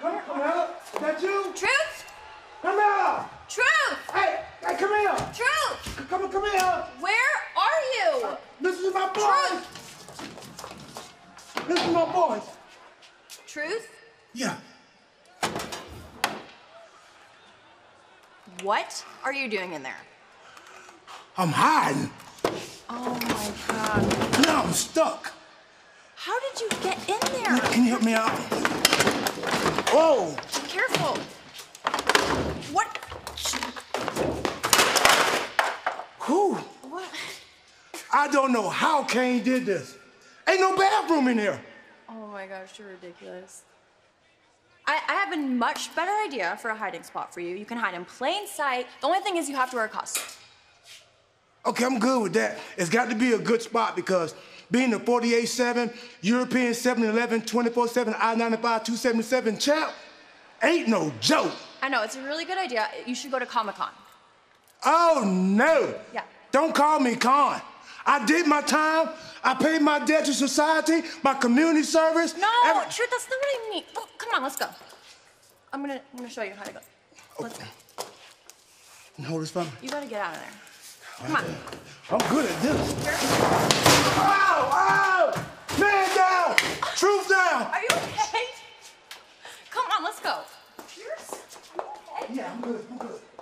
Come here. Is that you? Truth? Come here. Truth? Hey, come here. Truth? Come here. Where are you? This is my boys. Truth? This is my boys. Truth? Yeah. What are you doing in there? I'm hiding. Oh my God. Now I'm stuck. How did you get in there? Can you help me out? Whoa. Be careful. What? Whew. What? I don't know how Kane did this. Ain't no bathroom in here. Oh my gosh, you're ridiculous. I have a much better idea for a hiding spot for you. You can hide in plain sight. The only thing is you have to wear a costume. Okay, I'm good with that. It's got to be a good spot because being the 48-7, European 7-Eleven, 24/7, I-95, 277 champ ain't no joke. I know, it's a really good idea. You should go to Comic-Con. Oh, no. Yeah. Don't call me con. I did my time. I paid my debt to society, my community service. No, Truth, that's not what I mean. Oh, come on, let's go. I'm gonna show you how to go. Let's go. You hold this for me? You gotta get out of there. Come on. I'm good at this. Here. Ow! Man down! Truth down! Are you okay? Come on, let's go. Are you okay? Yeah, I'm good.